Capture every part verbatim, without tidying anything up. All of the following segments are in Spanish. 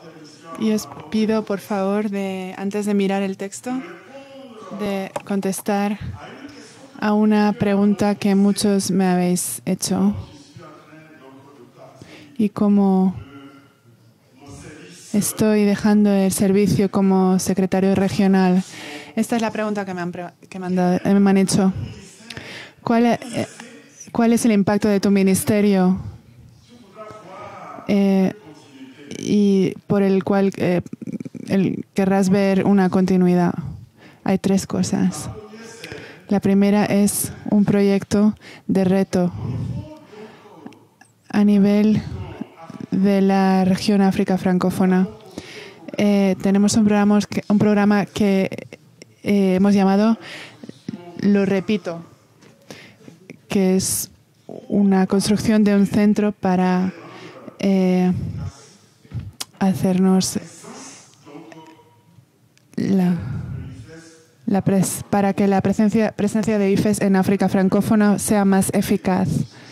Y os pido, por favor, de, antes de mirar el texto, de contestar a una pregunta que muchos me habéis hecho. Y cómo estoy dejando el servicio como secretario regional. Esta es la pregunta que me han, que me han, dado, me han hecho. ¿Cuál es, ¿Cuál es el impacto de tu ministerio eh, y por el cual eh, el, querrás ver una continuidad? Hay tres cosas. La primera es un proyecto de reto a nivel de la región África francófona. Eh, tenemos un programa que, un programa que eh, hemos llamado Lo Repito, que es una construcción de un centro para eh, hacernos la, la pres, para que la presencia, presencia de I F E S en África francófona sea más eficaz.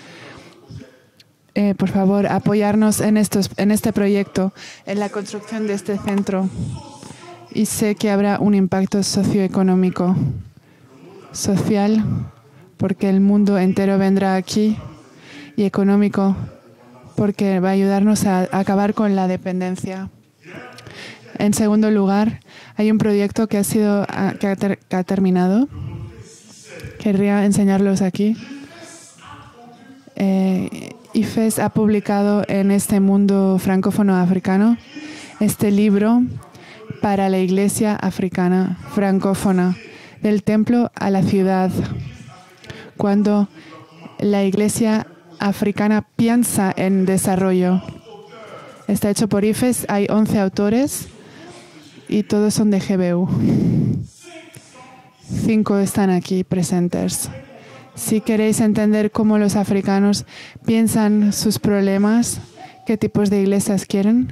Eh, por favor, apoyarnos en, estos, en este proyecto, en la construcción de este centro. Y sé que habrá un impacto socioeconómico, social, porque el mundo entero vendrá aquí, y económico, porque va a ayudarnos a, a acabar con la dependencia. En segundo lugar, hay un proyecto que ha, sido, que ha, ter, que ha terminado. Querría enseñarlos aquí. Eh, I F E S ha publicado en este mundo francófono africano este libro para la Iglesia africana francófona, del templo a la ciudad. Cuando la Iglesia africana piensa en desarrollo. Está hecho por I F E S, hay once autores y todos son de G B U. Cinco están aquí presentes. Si queréis entender cómo los africanos piensan sus problemas, qué tipos de iglesias quieren,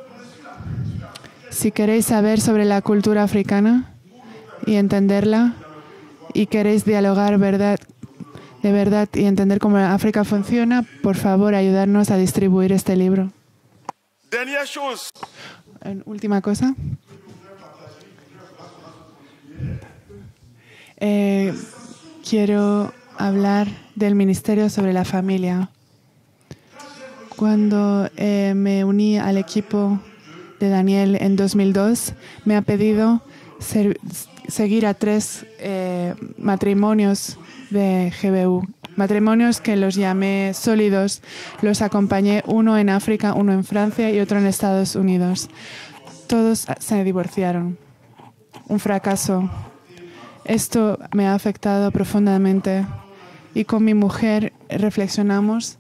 si queréis saber sobre la cultura africana y entenderla, y queréis dialogar verdad, de verdad y entender cómo África funciona, por favor, ayudarnos a distribuir este libro. Última cosa. Eh, quiero hablar del Ministerio sobre la Familia. Cuando eh, me uní al equipo de Daniel en dos mil dos, me ha pedido ser, seguir a tres eh, matrimonios de G B U. Matrimonios que los llamé sólidos. Los acompañé, uno en África, uno en Francia y otro en Estados Unidos. Todos se divorciaron. Un fracaso. Esto me ha afectado profundamente. Y con mi mujer reflexionamos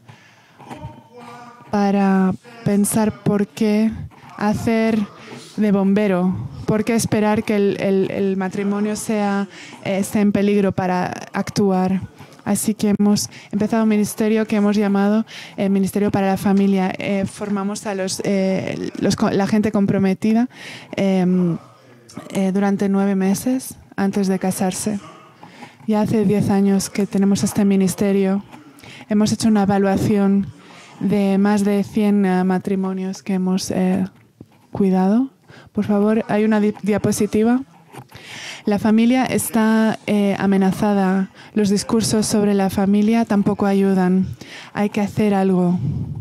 para pensar por qué hacer de bombero, por qué esperar que el, el, el matrimonio sea, esté en peligro para actuar. Así que hemos empezado un ministerio que hemos llamado el Ministerio para la Familia. Eh, formamos a los, eh, los, la gente comprometida eh, eh, durante nueve meses antes de casarse. Ya hace diez años que tenemos este ministerio. Hemos hecho una evaluación de más de cien uh, matrimonios que hemos eh, cuidado. Por favor, hay una di diapositiva. La familia está eh, amenazada. Los discursos sobre la familia tampoco ayudan. Hay que hacer algo.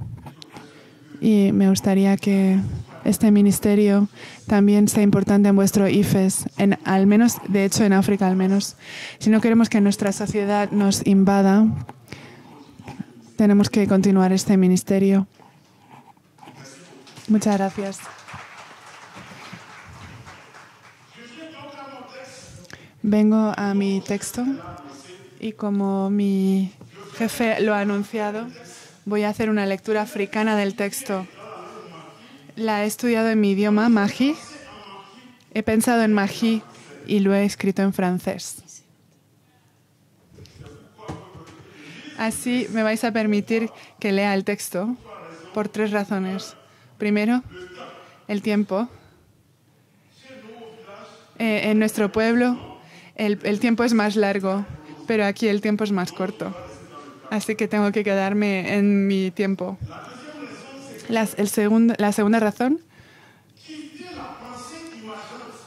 Y me gustaría que este ministerio también sea importante en vuestro I F E S, en, al menos, de hecho en África al menos. Si no queremos que nuestra sociedad nos invada, tenemos que continuar este ministerio. Muchas gracias. Vengo a mi texto y como mi jefe lo ha anunciado, voy a hacer una lectura africana del texto. La he estudiado en mi idioma, Mahi. He pensado en Mahi y lo he escrito en francés. Así me vais a permitir que lea el texto por tres razones. Primero, el tiempo. Eh, en nuestro pueblo el, el tiempo es más largo, pero aquí el tiempo es más corto. Así que tengo que quedarme en mi tiempo. Las, el segundo, la segunda razón,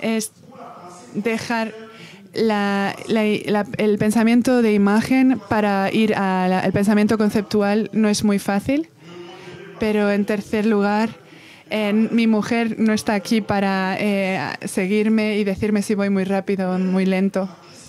es dejar la, la, la, el pensamiento de imagen para ir al pensamiento conceptual. No es muy fácil, pero en tercer lugar, eh, mi mujer no está aquí para eh, seguirme y decirme si voy muy rápido o muy lento.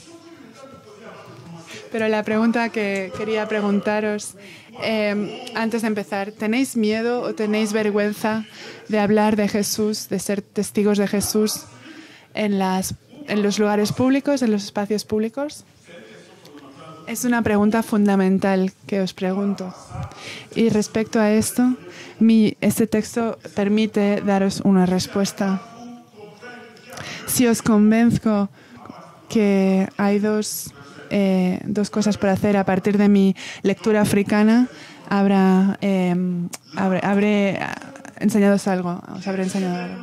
Pero la pregunta que quería preguntaros eh, antes de empezar, ¿tenéis miedo o tenéis vergüenza de hablar de Jesús, de ser testigos de Jesús en, las, en los lugares públicos, en los espacios públicos? Es una pregunta fundamental que os pregunto. Y respecto a esto, mi, este texto permite daros una respuesta. Si os convenzco que hay dos... Eh, dos cosas por hacer a partir de mi lectura africana, habrá, eh, habré, habré enseñados algo, os habré enseñado algo.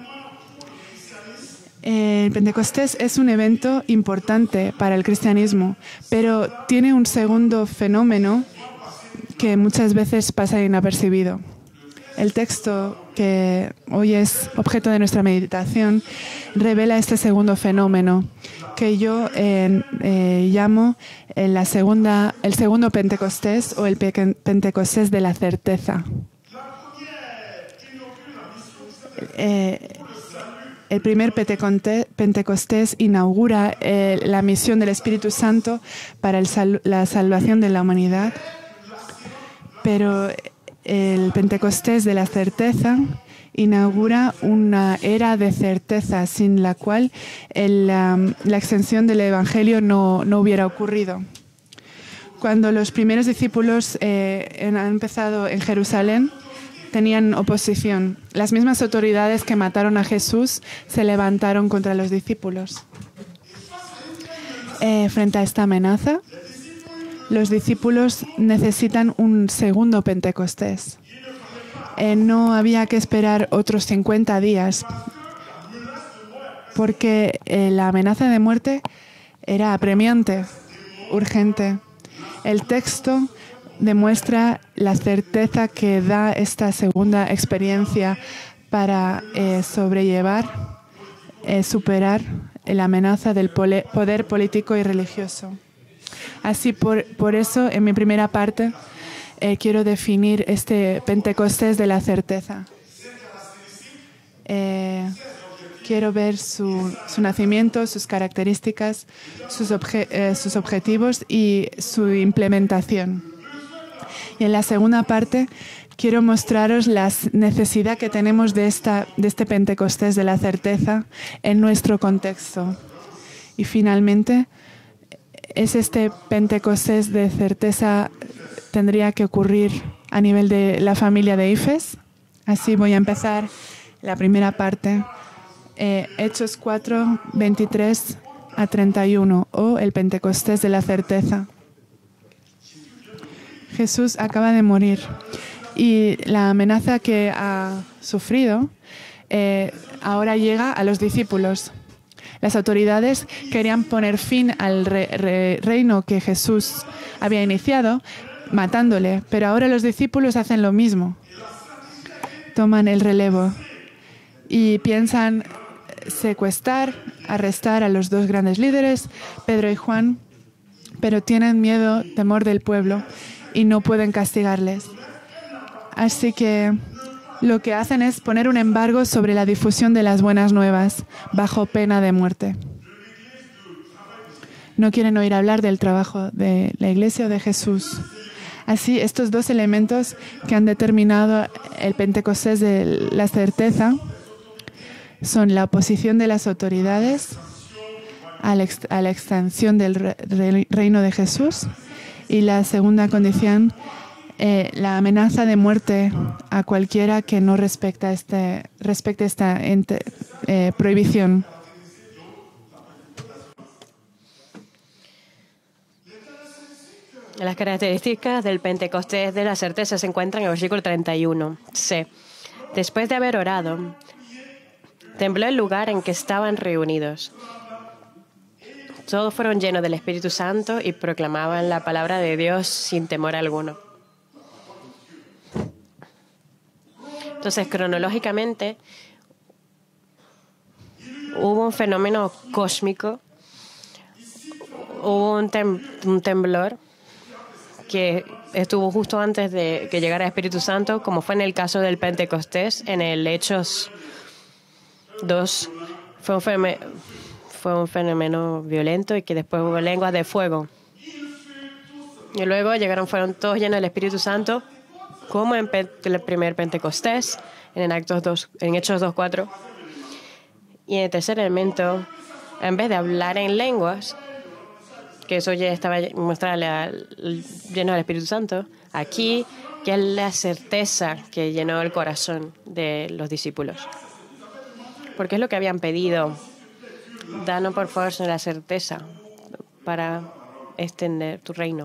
Eh, el Pentecostés es un evento importante para el cristianismo, pero tiene un segundo fenómeno que muchas veces pasa inapercibido. El texto que hoy es objeto de nuestra meditación revela este segundo fenómeno que yo eh, eh, llamo eh, la segunda, el segundo Pentecostés o el pe Pentecostés de la certeza. Eh, el primer Pentecostés inaugura eh, la misión del Espíritu Santo para el sal la salvación de la humanidad, pero el Pentecostés de la certeza inaugura una era de certeza sin la cual el, um, la extensión del Evangelio no, no hubiera ocurrido. Cuando los primeros discípulos eh, han empezado en Jerusalén, tenían oposición. Las mismas autoridades que mataron a Jesús se levantaron contra los discípulos. Eh, frente a esta amenaza, los discípulos necesitan un segundo Pentecostés. Eh, no había que esperar otros cincuenta días porque eh, la amenaza de muerte era apremiante, urgente. El texto demuestra la certeza que da esta segunda experiencia para eh, sobrellevar, eh, superar la amenaza del poder político y religioso. Así, por, por eso, en mi primera parte, Eh, quiero definir este Pentecostés de la certeza. Eh, quiero ver su, su nacimiento, sus características, sus, obje eh, sus objetivos y su implementación. Y en la segunda parte quiero mostraros la necesidad que tenemos de, esta, de este Pentecostés de la certeza en nuestro contexto. Y finalmente, es este Pentecostés de certeza tendría que ocurrir a nivel de la familia de IFES. Así voy a empezar la primera parte. Eh, Hechos cuatro, veintitrés a treinta y uno, o el Pentecostés de la certeza. Jesús acaba de morir y la amenaza que ha sufrido eh, ahora llega a los discípulos. Las autoridades querían poner fin al re, re, reino que Jesús había iniciado, matándole, pero ahora los discípulos hacen lo mismo. Toman el relevo y piensan secuestrar, arrestar a los dos grandes líderes, Pedro y Juan, pero tienen miedo, temor del pueblo y no pueden castigarles. Así que lo que hacen es poner un embargo sobre la difusión de las buenas nuevas bajo pena de muerte. No quieren oír hablar del trabajo de la Iglesia o de Jesús. Así, estos dos elementos que han determinado el Pentecostés de la certeza son la oposición de las autoridades a la, ex a la extensión del re re reino de Jesús y la segunda condición, eh, la amenaza de muerte a cualquiera que no respecta este, respecte esta ente, eh, prohibición. Las características del Pentecostés de la certeza se encuentran en el versículo treinta y uno. C. Después de haber orado, tembló el lugar en que estaban reunidos. Todos fueron llenos del Espíritu Santo y proclamaban la palabra de Dios sin temor alguno. Entonces, cronológicamente, hubo un fenómeno cósmico, hubo un, tem un temblor que estuvo justo antes de que llegara el Espíritu Santo, como fue en el caso del Pentecostés, en el Hechos dos. Fue un, fue un fenómeno violento y que después hubo lenguas de fuego. Y luego llegaron, fueron todos llenos del Espíritu Santo, como en el primer Pentecostés, en, Actos dos, en Hechos dos cuatro. Y en el tercer elemento, en vez de hablar en lenguas, que eso ya estaba mostrarle al, lleno del Espíritu Santo, aquí que es la certeza que llenó el corazón de los discípulos. Porque es lo que habían pedido. Danos por favor la certeza para extender tu reino.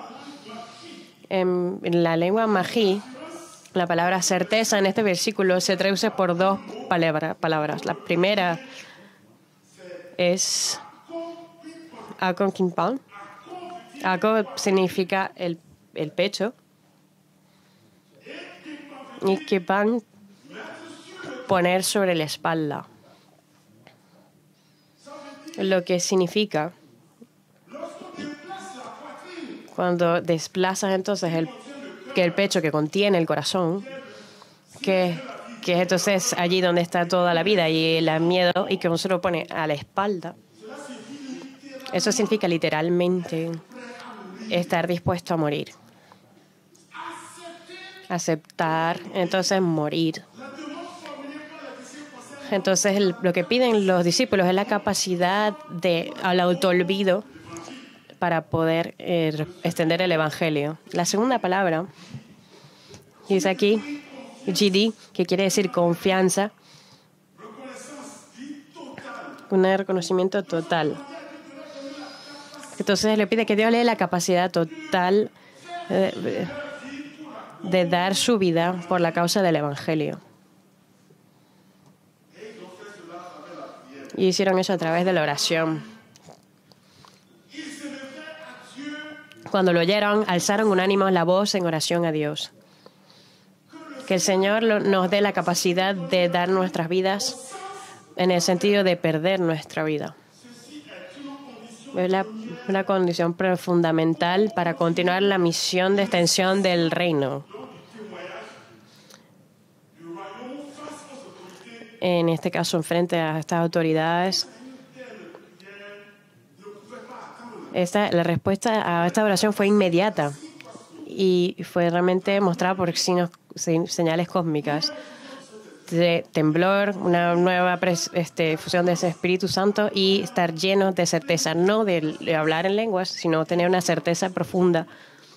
En, en la lengua magí, la palabra certeza en este versículo se traduce por dos palabra, palabras. La primera es Ako Kimpan. Ako significa el, el pecho. Y Kimpan, poner sobre la espalda. Lo que significa, cuando desplazas entonces el, que el pecho que contiene el corazón, que, que es entonces allí donde está toda la vida y el miedo, y que uno se lo pone a la espalda, eso significa literalmente estar dispuesto a morir. Aceptar, entonces morir. Entonces el, lo que piden los discípulos es la capacidad de al autoolvido para poder eh, extender el Evangelio. La segunda palabra dice aquí, G D, que quiere decir confianza, un reconocimiento total. Entonces le pide que Dios le dé la capacidad total eh, de dar su vida por la causa del Evangelio. Y hicieron eso a través de la oración. Cuando lo oyeron, alzaron unánime la voz en oración a Dios. Que el Señor nos dé la capacidad de dar nuestras vidas en el sentido de perder nuestra vida. Es la, una condición fundamental para continuar la misión de extensión del reino. En este caso, frente a estas autoridades, esta, la respuesta a esta oración fue inmediata y fue realmente mostrada por signos, señales cósmicas de temblor, una nueva este, fusión de ese Espíritu Santo y estar llenos de certeza, no de, de hablar en lenguas, sino tener una certeza profunda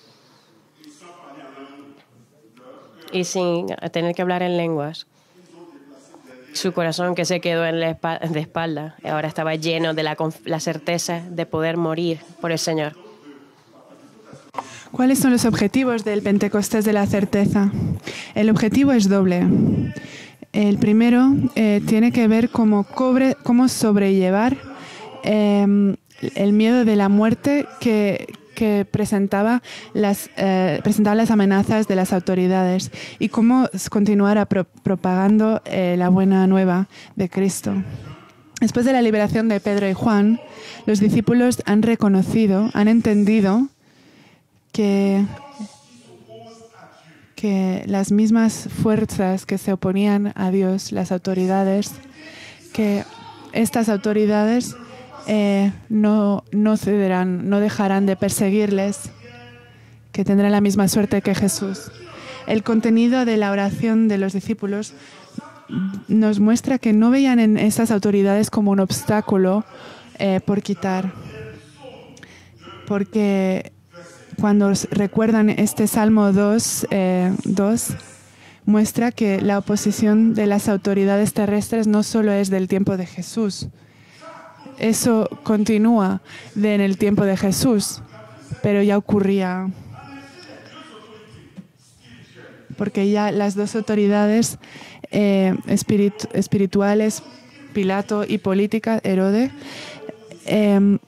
y sin tener que hablar en lenguas. Su corazón, que se quedó en la espalda, de espalda, ahora estaba lleno de la, la certeza de poder morir por el Señor. ¿Cuáles son los objetivos del Pentecostés de la certeza? El objetivo es doble. El primero eh, tiene que ver cómo, cobre, cómo sobrellevar eh, el miedo de la muerte que, que presentaba las, eh, presentaba las amenazas de las autoridades y cómo continuar a pro, propagando eh, la buena nueva de Cristo. Después de la liberación de Pedro y Juan, los discípulos han reconocido, han entendido que, que las mismas fuerzas que se oponían a Dios, las autoridades, que estas autoridades eh, no, no cederán, no dejarán de perseguirles, que tendrán la misma suerte que Jesús. El contenido de la oración de los discípulos nos muestra que no veían en estas autoridades como un obstáculo eh, por quitar, porque cuando recuerdan este Salmo dos, eh, dos, muestra que la oposición de las autoridades terrestres no solo es del tiempo de Jesús. Eso continúa de en el tiempo de Jesús, pero ya ocurría. Porque ya las dos autoridades eh, espiritu espirituales, Pilato y política, Herodes, eh,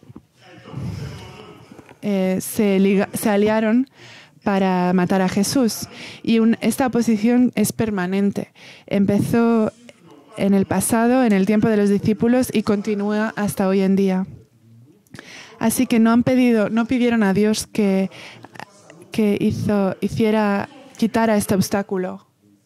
eh, se, liga, se aliaron para matar a Jesús. Y un, esta oposición es permanente. Empezó en el pasado, en el tiempo de los discípulos, y continúa hasta hoy en día. Así que no han pedido, no pidieron a Dios que, que hizo, hiciera, quitara este obstáculo.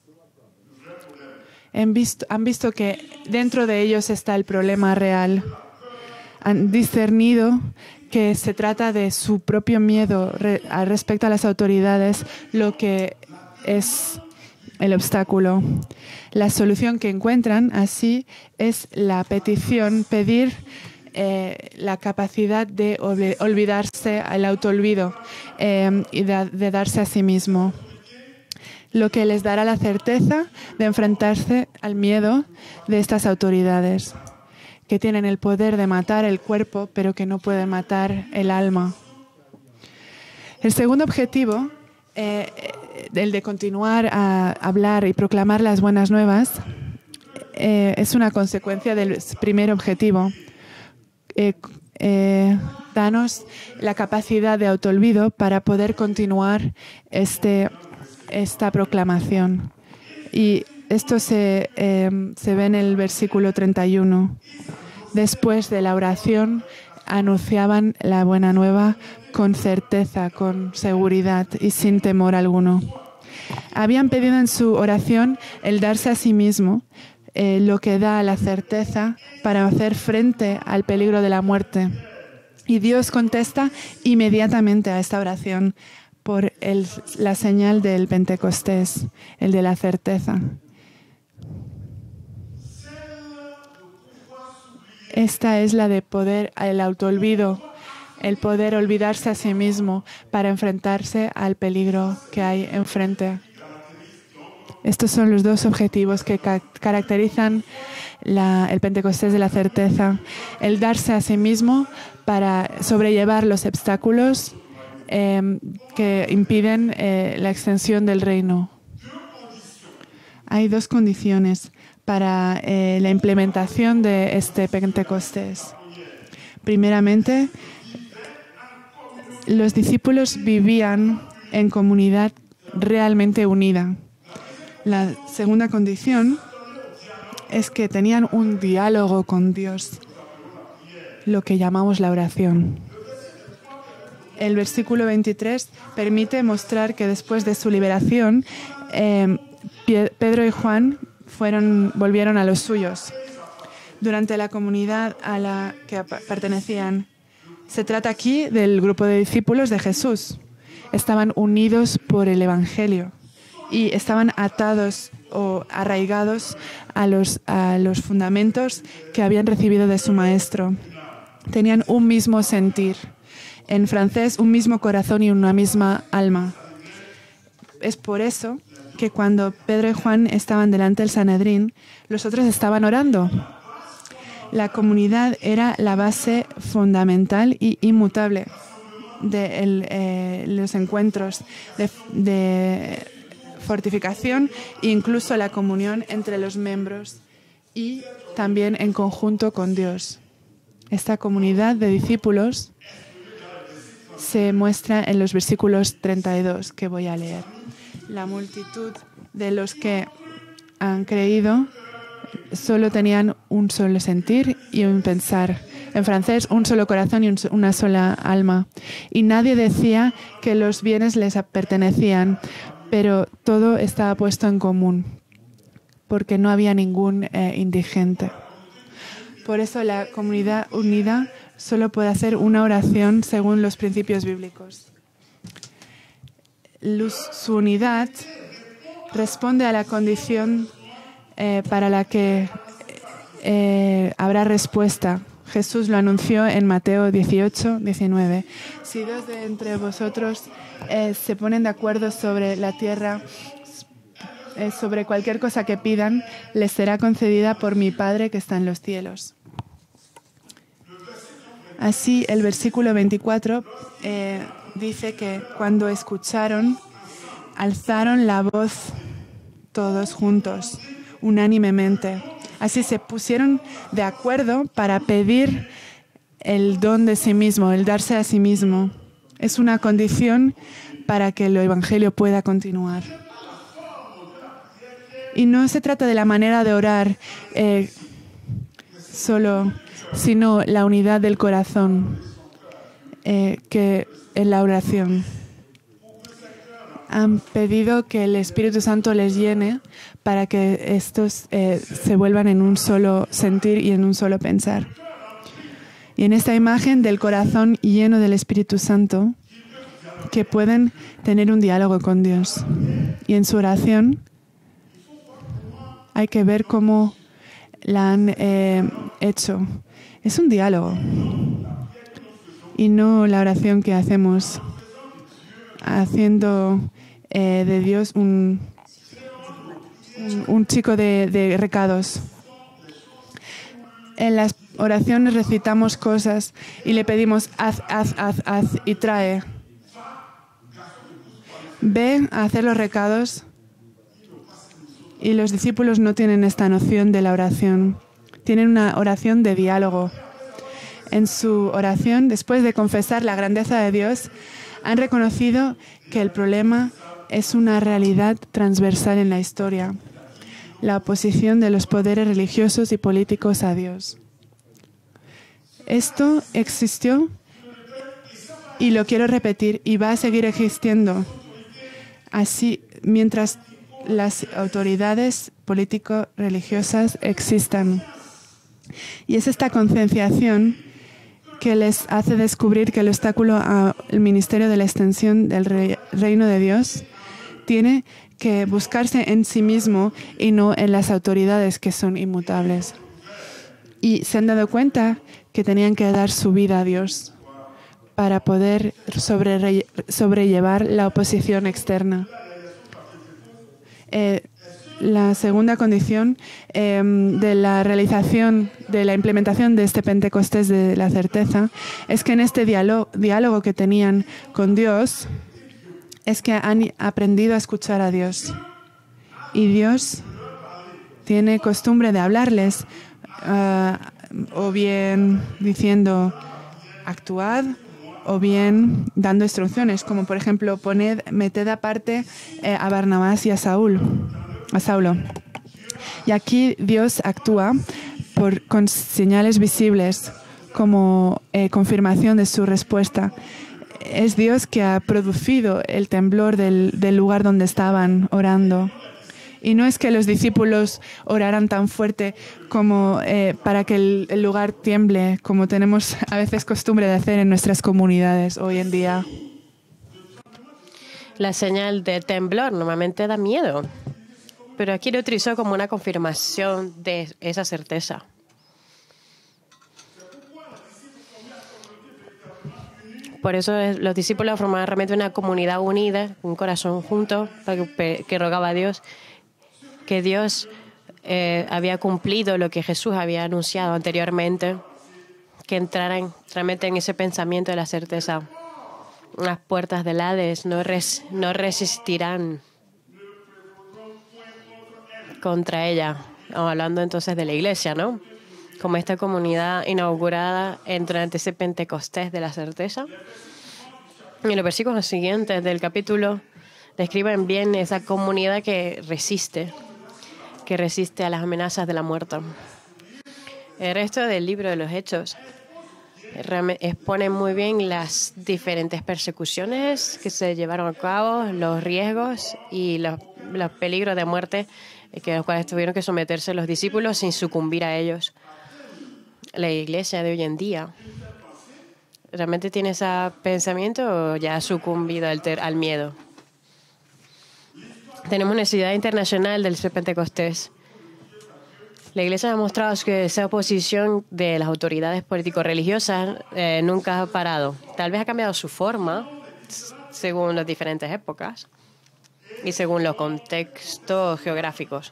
Han visto, han visto que dentro de ellos está el problema real. Han discernido que se trata de su propio miedo re, respecto a las autoridades, lo que es el obstáculo. La solución que encuentran así es la petición, pedir eh, la capacidad de olvidarse, el autoolvido eh, y de, de darse a sí mismo, lo que les dará la certeza de enfrentarse al miedo de estas autoridades, que tienen el poder de matar el cuerpo, pero que no pueden matar el alma. El segundo objetivo, eh, el de continuar a hablar y proclamar las buenas nuevas, eh, es una consecuencia del primer objetivo. Eh, eh, danos la capacidad de autoolvido para poder continuar este esta proclamación. Y esto se, eh, se ve en el versículo treinta y uno. Después de la oración, anunciaban la buena nueva con certeza, con seguridad y sin temor alguno. Habían pedido en su oración el darse a sí mismo, eh, lo que da la certeza para hacer frente al peligro de la muerte. Y Dios contesta inmediatamente a esta oración por el, la señal del Pentecostés, el de la certeza. Esta es la de poder, el autoolvido, el poder olvidarse a sí mismo para enfrentarse al peligro que hay enfrente. Estos son los dos objetivos que ca caracterizan la, el Pentecostés de la certeza. El darse a sí mismo para sobrellevar los obstáculos Eh, que impiden eh, la extensión del reino. Hay dos condiciones para eh, la implementación de este Pentecostés. Primeramente, los discípulos vivían en comunidad realmente unida. La segunda condición es que tenían un diálogo con Dios, lo que llamamos la oración. El versículo veintitrés permite mostrar que después de su liberación, eh, Pedro y Juan fueron, volvieron a los suyos. Durante la comunidad a la que pertenecían. Se trata aquí del grupo de discípulos de Jesús. Estaban unidos por el Evangelio y estaban atados o arraigados a los, a los fundamentos que habían recibido de su maestro. Tenían un mismo sentir. En francés, un mismo corazón y una misma alma. Es por eso que cuando Pedro y Juan estaban delante del Sanedrín, los otros estaban orando. La comunidad era la base fundamental y inmutable de el, eh, los encuentros de, de fortificación e incluso la comunión entre los miembros y también en conjunto con Dios. Esta comunidad de discípulos se muestra en los versículos treinta y dos que voy a leer. La multitud de los que han creído solo tenían un solo sentir y un pensar. En francés, un solo corazón y un, una sola alma. Y nadie decía que los bienes les pertenecían, pero todo estaba puesto en común, porque no había ningún eh, indigente. Por eso la comunidad unida solo puede hacer una oración según los principios bíblicos. Luz, su unidad responde a la condición eh, para la que eh, habrá respuesta. Jesús lo anunció en Mateo dieciocho, diecinueve. Si dos de entre vosotros eh, se ponen de acuerdo sobre la tierra, eh, sobre cualquier cosa que pidan, les será concedida por mi Padre que está en los cielos. Así, el versículo veinticuatro eh, dice que cuando escucharon, alzaron la voz todos juntos, unánimemente. Así se pusieron de acuerdo para pedir el don de sí mismo, el darse a sí mismo. Es una condición para que el Evangelio pueda continuar. Y no se trata de la manera de orar eh, solo, sino la unidad del corazón eh, que en la oración. Han pedido que el Espíritu Santo les llene para que estos eh, se vuelvan en un solo sentir y en un solo pensar. Y en esta imagen del corazón lleno del Espíritu Santo, que pueden tener un diálogo con Dios. Y en su oración hay que ver cómo la han eh, hecho. Es un diálogo y no la oración que hacemos haciendo eh, de Dios un, un, un chico de, de recados. En las oraciones recitamos cosas y le pedimos haz, haz, haz, haz y trae. Ve a hacer los recados y los discípulos no tienen esta noción de la oración. Tienen una oración de diálogo. En su oración, después de confesar la grandeza de Dios, han reconocido que el problema es una realidad transversal en la historia, la oposición de los poderes religiosos y políticos a Dios. Esto existió y lo quiero repetir y va a seguir existiendo. Así, mientras las autoridades político-religiosas existan. Y es esta concienciación que les hace descubrir que el obstáculo al ministerio de la extensión del rey, reino de Dios tiene que buscarse en sí mismo y no en las autoridades que son inmutables. Y se han dado cuenta que tenían que dar su vida a Dios para poder sobre, sobrellevar la oposición externa. Eh, la segunda condición eh, de la realización, de la implementación de este Pentecostés de la certeza, es que en este diálogo, diálogo que tenían con Dios, es que han aprendido a escuchar a Dios. Y Dios tiene costumbre de hablarles, uh, o bien diciendo, actuad, o bien dando instrucciones, como por ejemplo, poned, meted aparte eh, a Barnabás y a Saúl, a Saulo. Y aquí Dios actúa por, con señales visibles como eh, confirmación de su respuesta. Es Dios que ha producido el temblor del, del lugar donde estaban orando. Y no es que los discípulos oraran tan fuerte como eh, para que el, el lugar tiemble, como tenemos a veces costumbre de hacer en nuestras comunidades hoy en día. La señal de temblor normalmente da miedo, pero aquí lo utilizó como una confirmación de esa certeza. Por eso los discípulos formaban realmente una comunidad unida, un corazón junto, que rogaba a Dios, que Dios eh, había cumplido lo que Jesús había anunciado anteriormente, que entraran realmente en ese pensamiento de la certeza. Las puertas del Hades no, res, no resistirán contra ella. Estamos hablando entonces de la iglesia, ¿no? Como esta comunidad inaugurada durante ese Pentecostés de la certeza. Y los versículos siguientes del capítulo describen bien esa comunidad que resiste, que resiste a las amenazas de la muerte. El resto del libro de los Hechos expone muy bien las diferentes persecuciones que se llevaron a cabo, los riesgos y los, los peligros de muerte que a los cuales tuvieron que someterse los discípulos sin sucumbir a ellos. La iglesia de hoy en día realmente tiene ese pensamiento o ya ha sucumbido al, ter al miedo. Tenemos una ciudad internacional del Pentecostés. La Iglesia ha mostrado que esa oposición de las autoridades político-religiosas eh, nunca ha parado. Tal vez ha cambiado su forma según las diferentes épocas y según los contextos geográficos.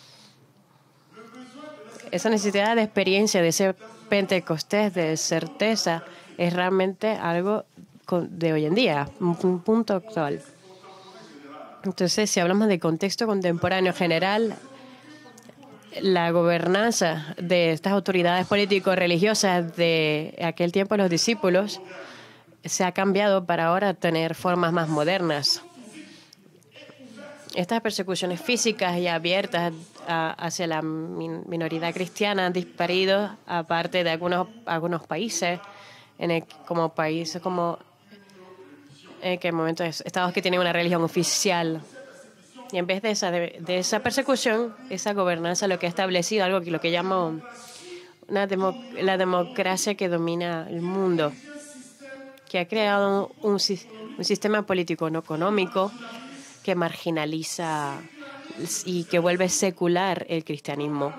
Esa necesidad de experiencia, de ese Pentecostés, de certeza, es realmente algo de hoy en día, un punto actual. Entonces, si hablamos de contexto contemporáneo general, la gobernanza de estas autoridades político-religiosas de aquel tiempo, los discípulos, se ha cambiado para ahora tener formas más modernas. Estas persecuciones físicas y abiertas a, hacia la min minoridad cristiana han disparado aparte de algunos, algunos países, en el, como países como en que momento es, estados que tienen una religión oficial. Y en vez de esa, de, de esa persecución, esa gobernanza lo que ha establecido algo que lo que llamo una demo, la democracia que domina el mundo, que ha creado un, un sistema político no económico que marginaliza y que vuelve secular el cristianismo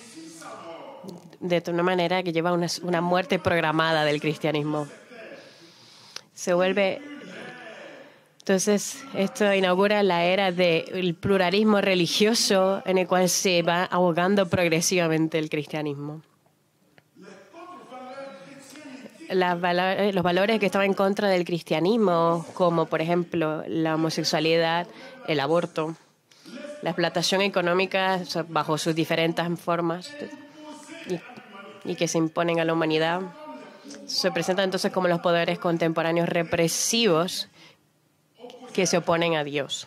de una manera que lleva una, una muerte programada del cristianismo. Se vuelve... Entonces, esto inaugura la era del pluralismo religioso en el cual se va ahogando progresivamente el cristianismo. Las valores, los valores que estaban en contra del cristianismo, como por ejemplo la homosexualidad, el aborto, la explotación económica bajo sus diferentes formas y, y que se imponen a la humanidad, se presentan entonces como los poderes contemporáneos represivos que se oponen a Dios.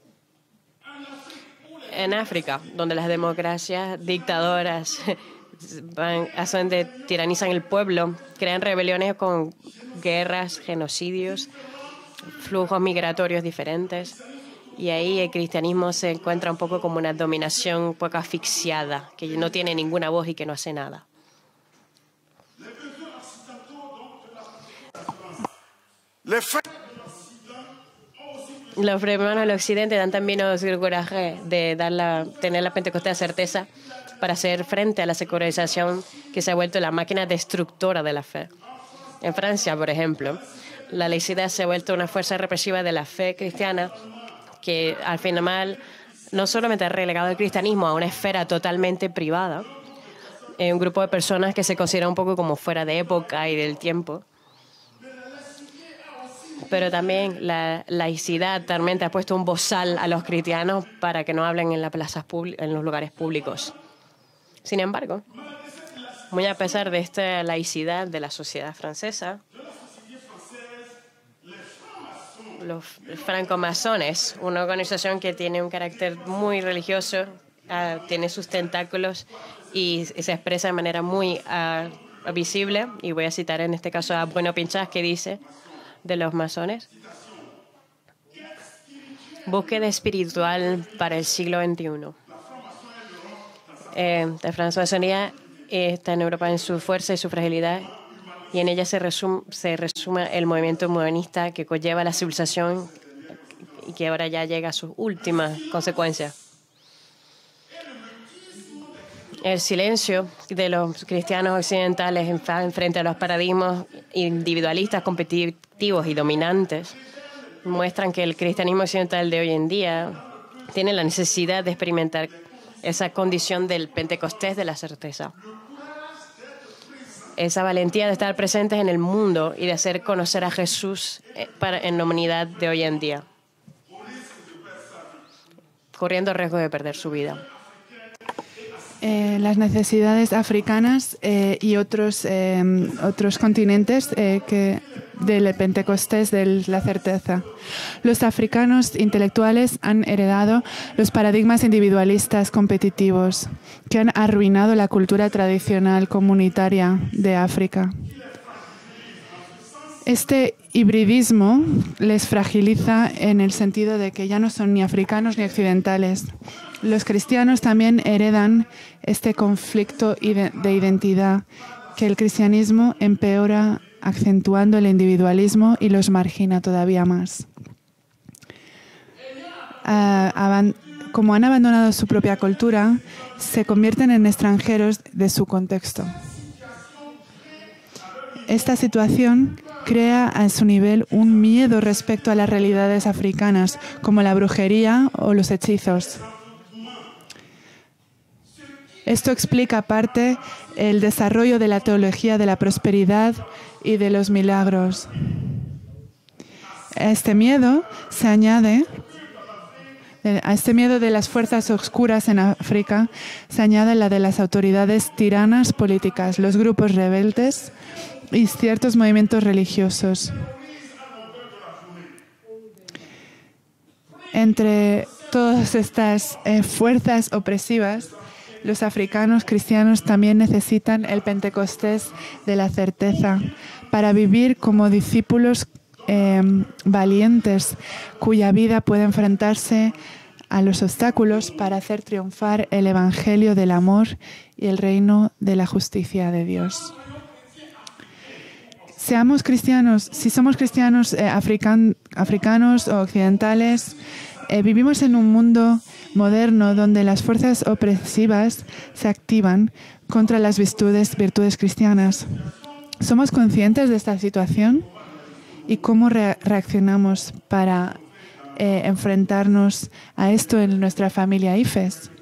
En África, donde las democracias dictadoras van, hacen de, tiranizan el pueblo, crean rebeliones con guerras, genocidios, flujos migratorios diferentes. Y ahí el cristianismo se encuentra un poco como una dominación un poco asfixiada, que no tiene ninguna voz y que no hace nada. Los hermanos del Occidente dan también el coraje de dar la, tener la Pentecostés certeza para hacer frente a la secularización que se ha vuelto la máquina destructora de la fe. En Francia, por ejemplo, la laicidad se ha vuelto una fuerza represiva de la fe cristiana que al final no solamente ha relegado el cristianismo a una esfera totalmente privada, un grupo de personas que se considera un poco como fuera de época y del tiempo, pero también la laicidad también ha puesto un bozal a los cristianos para que no hablen en las plazas públicas, en los lugares públicos. Sin embargo, muy a pesar de esta laicidad de la sociedad francesa, los francomasones, una organización que tiene un carácter muy religioso, uh, tiene sus tentáculos y se expresa de manera muy uh, visible, y voy a citar en este caso a Bruno Pinchas, que dice de los masones: búsqueda espiritual para el siglo veintiuno. Eh, la francmasonería está en Europa en su fuerza y su fragilidad, y en ella se resume, se resume el movimiento modernista que conlleva la civilización y que ahora ya llega a sus últimas consecuencias. El silencio de los cristianos occidentales en, en frente a los paradigmas individualistas, competitivos y dominantes muestran que el cristianismo occidental de hoy en día tiene la necesidad de experimentar esa condición del Pentecostés de la certeza. Esa valentía de estar presentes en el mundo y de hacer conocer a Jesús para, en la humanidad de hoy en día, corriendo el riesgo de perder su vida. Eh, las necesidades africanas eh, y otros, eh, otros continentes eh, que del Pentecostés de la certeza. Los africanos intelectuales han heredado los paradigmas individualistas competitivos que han arruinado la cultura tradicional comunitaria de África. Este hibridismo les fragiliza en el sentido de que ya no son ni africanos ni occidentales. Los cristianos también heredan este conflicto de identidad que el cristianismo empeora, acentuando el individualismo y los margina todavía más. Uh, como han abandonado su propia cultura, se convierten en extranjeros de su contexto. Esta situación crea a su nivel un miedo respecto a las realidades africanas, como la brujería o los hechizos. Esto explica, aparte, el desarrollo de la teología de la prosperidad y de los milagros. A este miedo se añade, a este miedo de las fuerzas oscuras en África, se añade la de las autoridades tiranas políticas, los grupos rebeldes y ciertos movimientos religiosos. Entre todas estas eh, fuerzas opresivas, los africanos cristianos también necesitan el Pentecostés de la certeza para vivir como discípulos eh, valientes, cuya vida puede enfrentarse a los obstáculos para hacer triunfar el evangelio del amor y el reino de la justicia de Dios. Seamos cristianos, si somos cristianos eh, african, africanos o occidentales, eh, vivimos en un mundo moderno donde las fuerzas opresivas se activan contra las virtudes, virtudes cristianas. ¿Somos conscientes de esta situación? ¿Y cómo re reaccionamos para eh, enfrentarnos a esto en nuestra familia I F E S?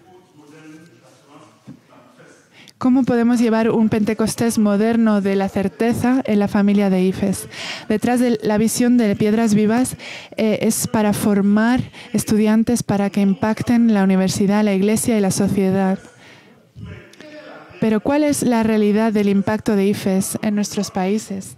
¿Cómo podemos llevar un Pentecostés moderno de la certeza en la familia de I F E S? Detrás de la visión de Piedras Vivas eh, es para formar estudiantes para que impacten la universidad, la iglesia y la sociedad. Pero ¿cuál es la realidad del impacto de I F E S en nuestros países?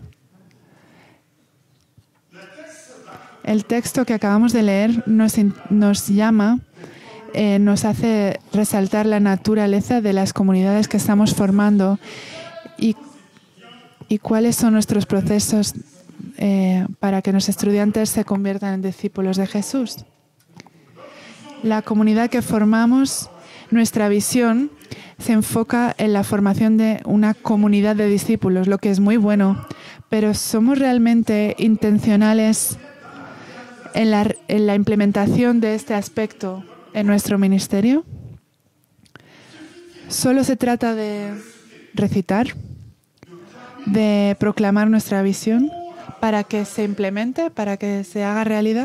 El texto que acabamos de leer nos, nos llama Eh, nos hace resaltar la naturaleza de las comunidades que estamos formando y, y cuáles son nuestros procesos eh, para que nuestros estudiantes se conviertan en discípulos de Jesús. La comunidad que formamos, nuestra visión, se enfoca en la formación de una comunidad de discípulos, lo que es muy bueno, pero ¿somos realmente intencionales en la, en la implementación de este aspecto en nuestro ministerio? ¿Solo se trata de recitar, de proclamar nuestra visión para que se implemente, para que se haga realidad?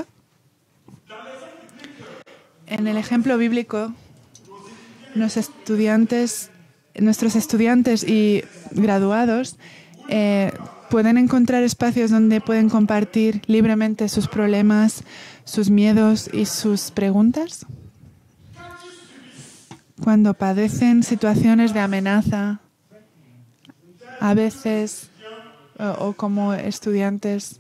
En el ejemplo bíblico, los estudiantes, nuestros estudiantes y graduados eh, pueden encontrar espacios donde pueden compartir libremente sus problemas, sus miedos y sus preguntas. Cuando padecen situaciones de amenaza, a veces, o, o como estudiantes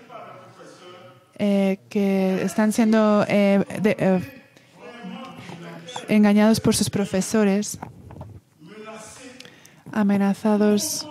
eh, que están siendo eh, de, eh, engañados por sus profesores, amenazados,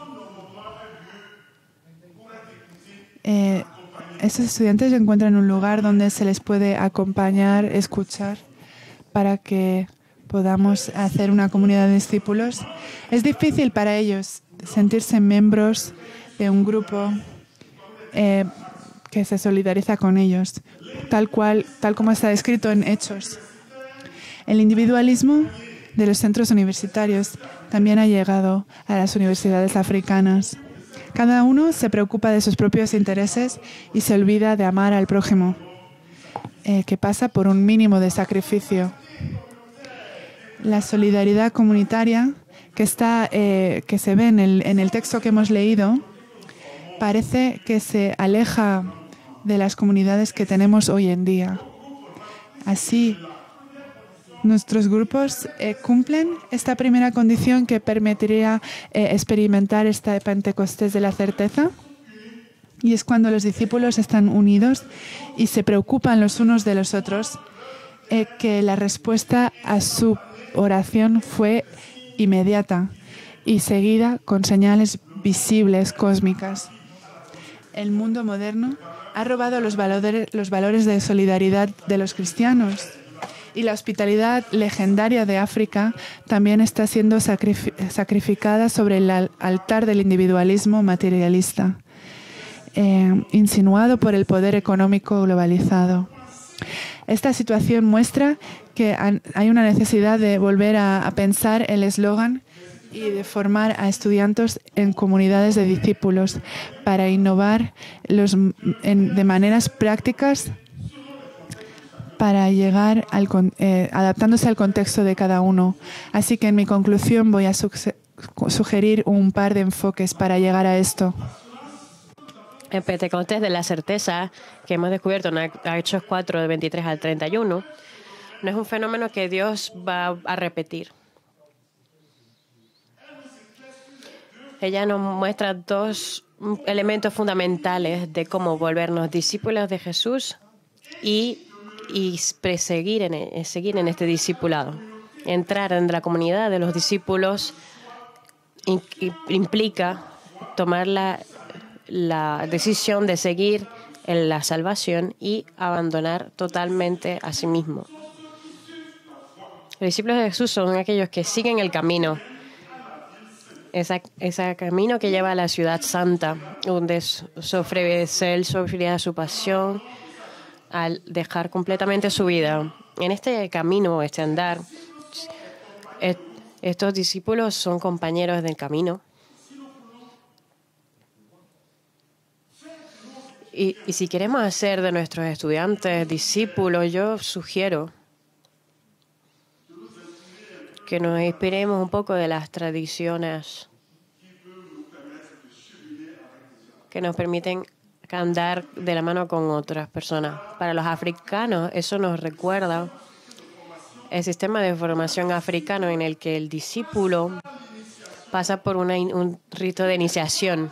eh, esos estudiantes encuentran un lugar donde se les puede acompañar, escuchar, para que podamos hacer una comunidad de discípulos. Es difícil para ellos sentirse miembros de un grupo eh, que se solidariza con ellos, tal cual, tal como está escrito en Hechos. El individualismo de los centros universitarios también ha llegado a las universidades africanas. Cada uno se preocupa de sus propios intereses y se olvida de amar al prójimo, eh, que pasa por un mínimo de sacrificio. La solidaridad comunitaria que, está, eh, que se ve en el, en el texto que hemos leído parece que se aleja de las comunidades que tenemos hoy en día. Así, nuestros grupos eh, cumplen esta primera condición que permitiría eh, experimentar esta Pentecostés de la certeza, y es cuando los discípulos están unidos y se preocupan los unos de los otros, eh, que la respuesta a su oración fue inmediata y seguida con señales visibles, cósmicas. El mundo moderno ha robado los valores, los valores de solidaridad de los cristianos, y la hospitalidad legendaria de África también está siendo sacrif- sacrificada sobre el al- altar del individualismo materialista, eh, insinuado por el poder económico globalizado. Esta situación muestra que hay una necesidad de volver a, a pensar el eslogan y de formar a estudiantes en comunidades de discípulos para innovar los, en, de maneras prácticas para llegar al, eh, adaptándose al contexto de cada uno. Así que en mi conclusión voy a su sugerir un par de enfoques para llegar a esto. El Pentecostés de la certeza que hemos descubierto en Hechos cuatro, de veintitrés al treinta y uno, no es un fenómeno que Dios va a repetir. Ella nos muestra dos elementos fundamentales de cómo volvernos discípulos de Jesús y y seguir en, seguir en este discipulado. Entrar en la comunidad de los discípulos implica tomar la, la decisión de seguir en la salvación y abandonar totalmente a sí mismo. Los discípulos de Jesús son aquellos que siguen el camino, ese, ese camino que lleva a la ciudad santa, donde sufre, él sufrirá su pasión al dejar completamente su vida. En este camino, este andar, estos discípulos son compañeros del camino. Y, y si queremos hacer de nuestros estudiantes discípulos, yo sugiero que nos inspiremos un poco de las tradiciones que nos permiten andar de la mano con otras personas. Para los africanos, eso nos recuerda el sistema de formación africano en el que el discípulo pasa por una, un rito de iniciación.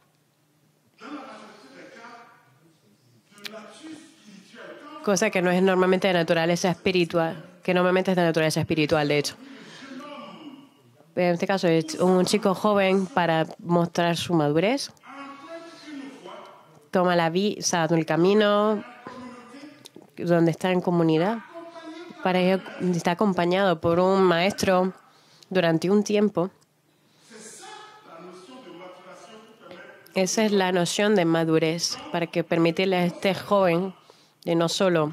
Cosa que no es normalmente de naturaleza espiritual, que normalmente es de naturaleza espiritual, de hecho. En este caso es un chico joven para mostrar su madurez. Toma la visa, el camino donde está en comunidad. Para ello está acompañado por un maestro durante un tiempo. Esa es la noción de madurez, para que permitirle a este joven de no solo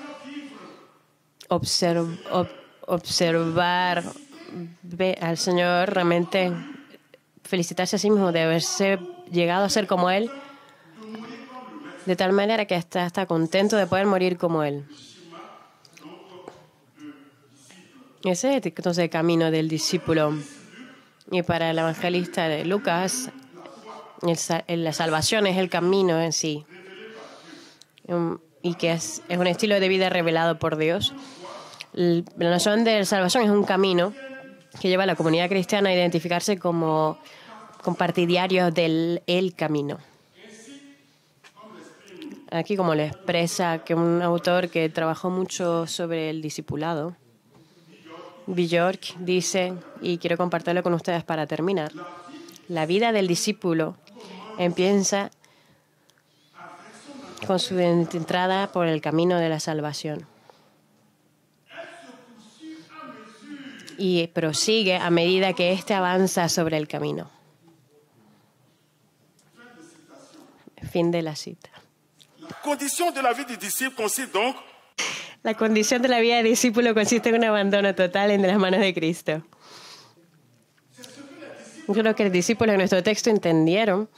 observ, ob, observar ve al Señor, realmente felicitarse a sí mismo de haberse llegado a ser como Él, de tal manera que está, está contento de poder morir como Él. Ese es entonces el camino del discípulo. Y para el evangelista de Lucas, el, la salvación es el camino en sí. Um, y que es, es un estilo de vida revelado por Dios. La noción de salvación es un camino que lleva a la comunidad cristiana a identificarse como compartidarios del el camino. Aquí, como le expresa que un autor que trabajó mucho sobre el discipulado, Bjork, dice, y quiero compartirlo con ustedes para terminar, la vida del discípulo empieza con su entrada por el camino de la salvación. Y prosigue a medida que éste avanza sobre el camino. Fin de la cita. La condición de la vida du disciple consiste donc La condición de la vida de discípulo consiste en un abandono total en las manos de Cristo. Yo creo que los discípulos en nuestro texto entendieron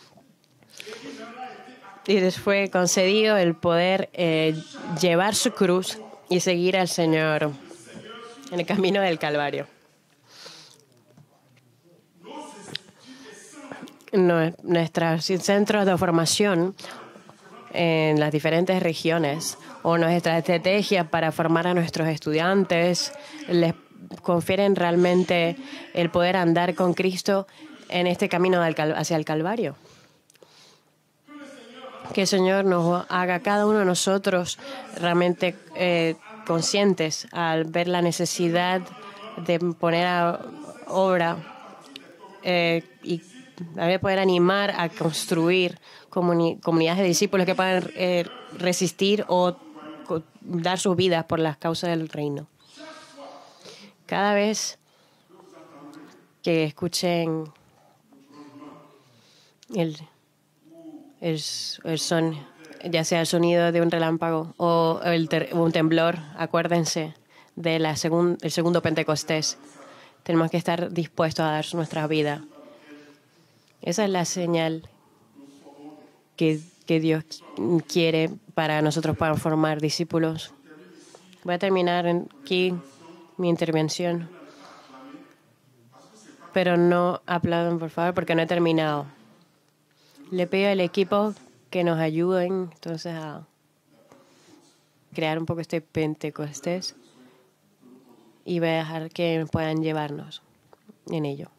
y les fue concedido el poder eh, llevar su cruz y seguir al Señor en el camino del Calvario. Nuestros centros de formación en las diferentes regiones o nuestra estrategia para formar a nuestros estudiantes les confieren realmente el poder andar con Cristo en este camino hacia el Calvario. Que el Señor nos haga cada uno de nosotros realmente eh, conscientes al ver la necesidad de poner a obra eh, y a poder animar a construir comuni comunidades de discípulos que puedan eh, resistir o dar sus vidas por las causas del reino. Cada vez que escuchen el, el, el son, ya sea el sonido de un relámpago o el ter un temblor, acuérdense del segun el segundo Pentecostés. Tenemos que estar dispuestos a dar nuestra vida. Esa es la señal que, que Dios quiere para nosotros, para formar discípulos. Voy a terminar aquí mi intervención, pero no aplaudan, por favor, porque no he terminado. Le pido al equipo que nos ayuden entonces a crear un poco este Pentecostés y voy a dejar que puedan llevarnos en ello.